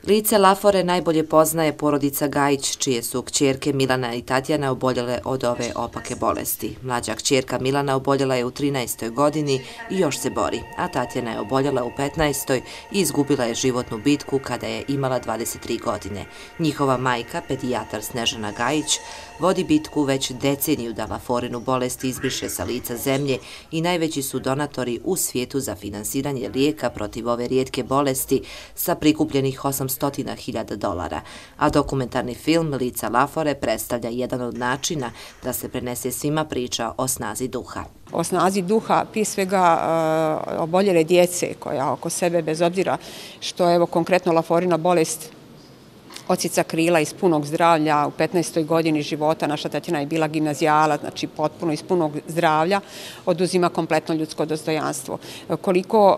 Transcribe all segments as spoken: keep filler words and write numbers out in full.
Lice Lafore najbolje poznaje porodica Gajić, čije su kćerke Milana i Tatjana oboljele od ove opake bolesti. Mlađa kćerka Milana oboljela je u trinaestoj godini i još se bori, a Tatjana je oboljela u petnaestoj i izgubila je životnu bitku kada je imala dvadeset tri godine. Njihova majka, pedijatar Snežana Gajić, vodi bitku već deceniju da Laforinu bolest izbriše sa lica zemlje i najveći su donatori u svijetu za finansiranje lijeka protiv ove rijetke bolesti sa prikupljenih osamsto hiljada dolara, a dokumentarni film Lica Lafore predstavlja jedan od načina da se prenese svima priča o snazi duha. O snazi duha, prije svega oboljele djece koja oko sebe, bez obzira što evo konkretno Laforina bolest odsjeca krila iz punog zdravlja. U petnaestoj godini života naša Tatjana je bila gimnazijala, znači potpuno iz punog zdravlja, oduzima kompletno ljudsko dostojanstvo. Koliko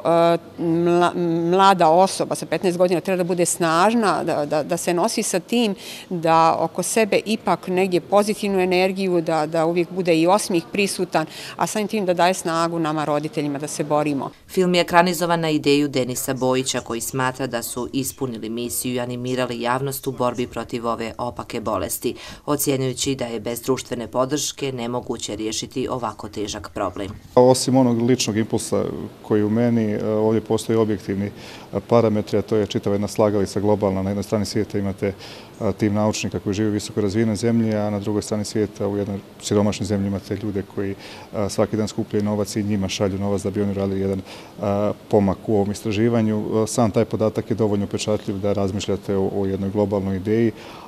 mlada osoba sa petnaest godina treba da bude snažna, da, da, da se nosi sa tim, da oko sebe ipak negdje pozitivnu energiju, da, da uvijek bude i osmih prisutan, a samim tim da daje snagu nama roditeljima da se borimo. Film je ekranizovan na ideju Denisa Bojića, koji smatra da su ispunili misiju i animirali javnost u borbi protiv ove opake bolesti, ocjenjujući da je bez društvene podrške nemoguće riješiti ovako težak problem. Osim onog ličnog impulsa koji u meni, ovdje postoji objektivni parametri, a to je čitava jedna slagalica globalna. Na jednoj strani svijeta imate tim naučnika koji žive u visoko razvijenoj zemlji, a na drugoj strani svijeta u jednoj siromašnoj zemlji imate ljude koji svaki dan skupljaju novac i njima šalju novac da bi oni radili jedan pomak u ovom istraživanju. Sam taj podatak je dovoljno upečatljiv da razmišljate o jednoj globalnoj ideji,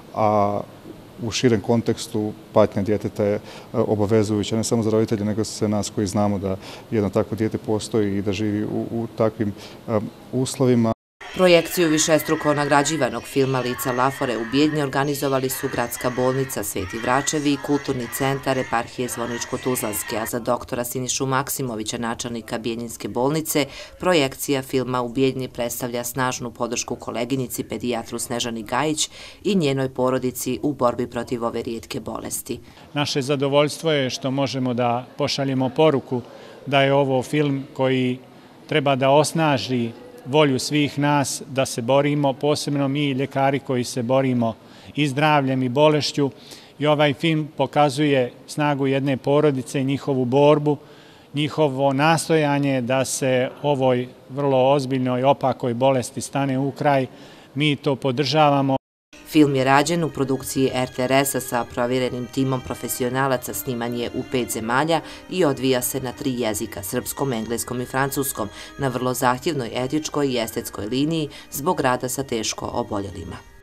a u širem kontekstu patnja djeteta je obavezujuća ne samo za roditelje, nego za nas koji znamo da jedno takvo dijete postoji i da živi u, u takvim um, uslovima. Projekciju višestruko nagrađivanog filma Lica Lafore u Bijeljni organizovali su Gradska bolnica Sveti Vračevi i Kulturni centar Eparhije Zvoničko-Tuzlanske, a za doktora Sinišu Maksimovića, načelnika Bijeljinske bolnice, projekcija filma u Bijeljni predstavlja snažnu podršku koleginici pedijatru Snežani Gajić i njenoj porodici u borbi protiv ove rijetke bolesti. Naše zadovoljstvo je što možemo da pošaljemo poruku da je ovo film koji treba da osnaži volju svih nas da se borimo, posebno mi ljekari koji se borimo i zdravljem i bolešću. I ovaj film pokazuje snagu jedne porodice, njihovu borbu, njihovo nastojanje da se ovoj vrlo ozbiljnoj opakoj bolesti stane u kraj. Mi to podržavamo. Film je rađen u produkciji er te er es-a sa provjerenim timom profesionalaca, sniman je u pet zemalja i odvija se na tri jezika, srpskom, engleskom i francuskom, na vrlo zahtjevnoj etičkoj i estetskoj liniji zbog rada sa teško oboljelima.